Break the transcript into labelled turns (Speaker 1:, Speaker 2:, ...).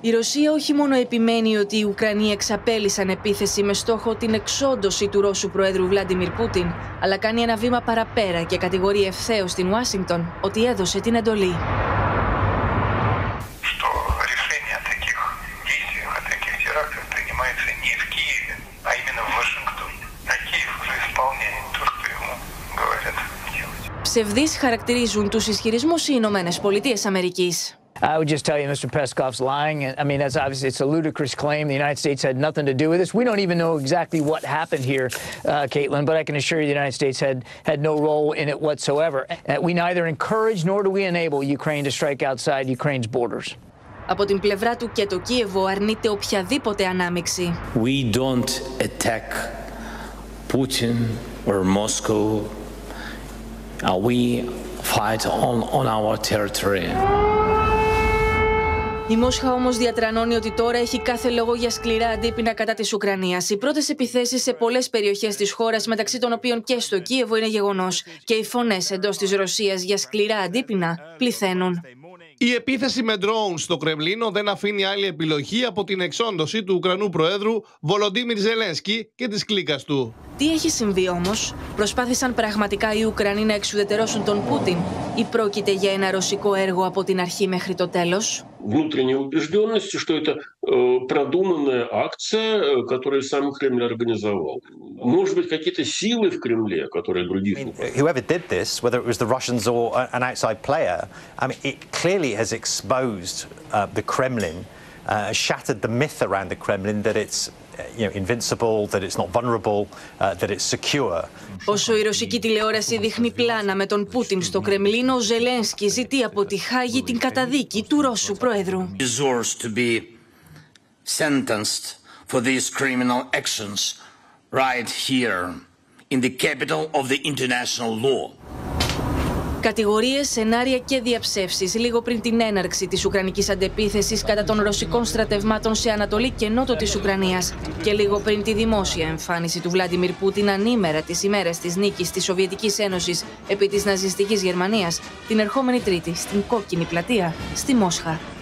Speaker 1: Η Ρωσία όχι μόνο επιμένει ότι οι Ουκρανοί εξαπέλυσαν επίθεση με στόχο την εξόντωση του Ρώσου Προέδρου Βλάντιμιρ Πούτιν, αλλά κάνει ένα βήμα παραπέρα και κατηγορεί ευθέως την Ουάσιγκτον ότι έδωσε την εντολή. Ψευδείς χαρακτηρίζουν τους ισχυρισμούς οι Ηνωμένες Πολιτείες Αμερικής.
Speaker 2: I would just tell you Mr. Peskov's lying. I mean, that's obviously, it's a ludicrous claim. The United States had nothing to do with this. We don't even know exactly what happened here, Caitlin, but I can assure you the United States had no role in it whatsoever. We neither encourage nor do we enable Ukraine to strike outside Ukraine's borders.
Speaker 1: Από την πλευρά του και το Κίεβο αρνείται οποιαδήποτε ανάμειξη.
Speaker 3: We don't attack Putin or Moscow. We fight on our territory.
Speaker 1: Η Μόσχα όμως διατρανώνει ότι τώρα έχει κάθε λόγο για σκληρά αντίπεινα κατά της Ουκρανίας. Οι πρώτες επιθέσεις σε πολλές περιοχές της χώρας, μεταξύ των οποίων και στο Κίεβο, είναι γεγονός. Και οι φωνές εντός της Ρωσίας για σκληρά αντίπεινα πληθαίνουν.
Speaker 4: Η επίθεση με ντρόουν στο Κρεμλίνο δεν αφήνει άλλη επιλογή από την εξόντωση του Ουκρανού Προέδρου Βολοντίμιρ Ζελένσκι και της κλίκας του.
Speaker 1: Τι έχει συμβεί όμως? Προσπάθησαν πραγματικά οι Ουκρανοί να εξουδετερώσουν τον Πούτιν ή πρόκειται για ένα ρωσικό έργο από την αρχή μέχρι το τέλος?
Speaker 5: Внутренней убежденности, что это продуманная акция, которую сам Кремль организовал. Может быть, какие-то силы в Кремле, которые других...
Speaker 6: Whoever did this, whether it was the Russians or an outside player, I mean, it clearly has exposed the Kremlin, shattered the myth around the Kremlin that it's invincible, that it's not vulnerable, that it's secure.
Speaker 1: Όσο η ρωσική τηλεόραση δείχνει πλάνα με τον Πούτιν στο Κρεμλίνο, ο Ζελένσκι ζητεί από τη Χάγη την καταδίκη του Ρώσου Προέδρου.
Speaker 7: Deserves to be sentenced for these criminal actions right here in the capital of the international law.
Speaker 1: Κατηγορίες, σενάρια και διαψεύσεις λίγο πριν την έναρξη της Ουκρανικής αντεπίθεσης κατά των ρωσικών στρατευμάτων σε Ανατολή και Νότο της Ουκρανίας και λίγο πριν τη δημόσια εμφάνιση του Βλάντιμιρ Πούτιν ανήμερα τις ημέρες της νίκης της Σοβιετικής Ένωσης επί της ναζιστικής Γερμανίας την ερχόμενη Τρίτη στην Κόκκινη Πλατεία στη Μόσχα.